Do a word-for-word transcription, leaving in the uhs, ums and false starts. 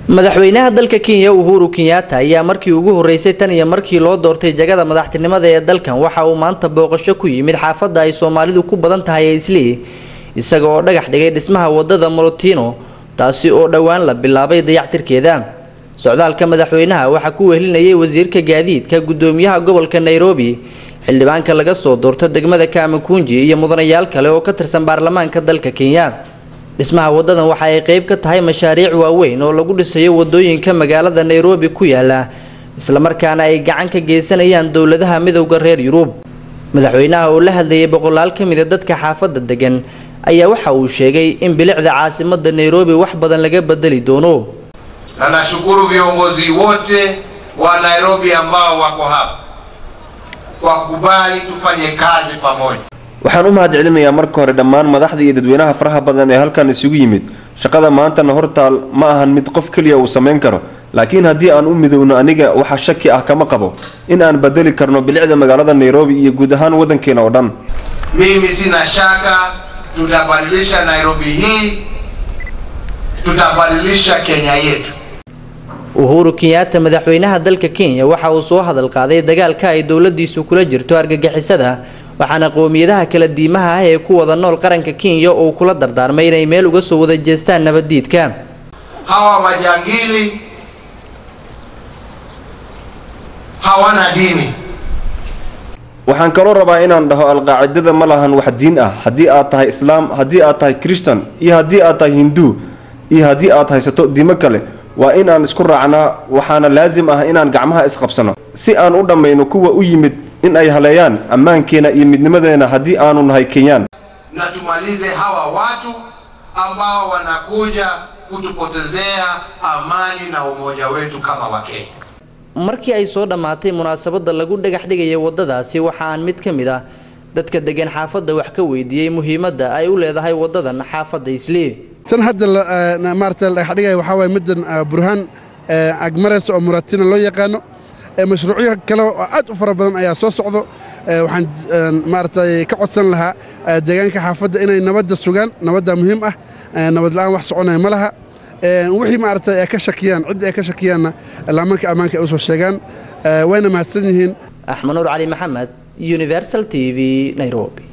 madaxweynaha dalka Kenya Uhuru Kenyatta ayaa markii ugu horeysay tan iyo markii loo doortay jagada madaxtinimada ee dalkan waxa uu maanta booqasho ku yimid xaafadda ay Soomaalidu ku badan tahay Islii isaga oo dhagax dhigay dhismaha wadada Molotino taasi oo dhawaan la bilaabay dayactirkeeda socdaalka madaxweynaha waxa ku wehelinayay wasiirka gaadiidka gudoomiyaha gobolka Nairobi xildhibaanka laga soo doortay degmada Kaamakunji iyo mudanayaal kale oo ka tirsan baarlamaanka dalka Kenya dhismaha wadadan waxa ay qayb ka tahay mashaariic waaweyn oo lagu dhisayo wadooyinka magaalada Nairobi ku yaala isla markaana ay gacan ka geysanayaan dawladaha midowga reer Yurub madaxweynaha oo la hadlayay boqolaal ka mid ah dadka xaafadda degan ayaa waxa uu sheegay in bilicda caasimadda Nairobi wax badan laga bedeli doono na nashukuru viongozi wote wa Nairobi ambao wako hapa kwa kubali tufanye kazi pamoja. waxaan u mahadcelinayaa marka hore dhammaan madaxda iyo dadweynaha faraha badan ee halkan isugu yimid shaqada maantana hortaal ma ahan mid qof kaliya uu sameyn karo laakiin haddii aan u midowno aniga waxa shaki ah kama qabo in aan bedeli karno bilicda magaalada Nairobi iyo guud ahaan wadankeena oo dhan mimi sina shaka tutabadilisha Nairobi hii tutabadilisha Kenya yetu. Uhuru Kenyatta madaxweynaha dalka Kenya waxa uu soo hadal qaaday dagaalka ay dawladdiisu kula jirto argagixisada waxaana qoomiyadaha kala diimaha ah ee ku wada nool qaranka Kenya oo kula dardaarmay inay meel uga soo wada jeestaan nabadiidka hawa majangili hawana dini waxaan kaloo rabaa inaan dhaho alqaacidada ma lahan wax diin ah haddii aad tahay islaam haddii aad tahay Christian iyo haddii aad tahay Hindu iyo haddii aad haysato diimo kale waa in aan isku raacnaa waxaana laazim ah inaan gacmaha isqabsano si aan u dhameeyno kuwa u yimid in ay haleeyaan ammaankeena iyo midnimadeena haddii aanu nahay Kenyan na tumalize hawa watu ambao wanakuja kutupotezea amani na umoja wetu kama Wakenya. markii ay soo dhamaatay munaasabada lagu dhagax dhigay wadadaasi waxa aan mid kamid ah dadka degan xaafadda wax ka weydiiyay muhiimadda ay u leedahay wadadan xaafadda Islii tan hadda maartay dhagax dhigay waxa way midan burhaan agmareys oo Molotino loo yaqaano mashruucyo kale oo aad u fara badan ayaa soo socdo waxaan maartay ka codsan lahaa deegaanka xaafadda inay nabadda sugaan nabadda muhiim ah nabad la'aan wax soconay ma laha wixii maartay ay ka shakiyaan cid ay ka shakiyaanna laamanka amaanka u soo sheegaan wayna mahadsan yihiin Axmed Nuur Cali Maxamed Universal T V Nairobi.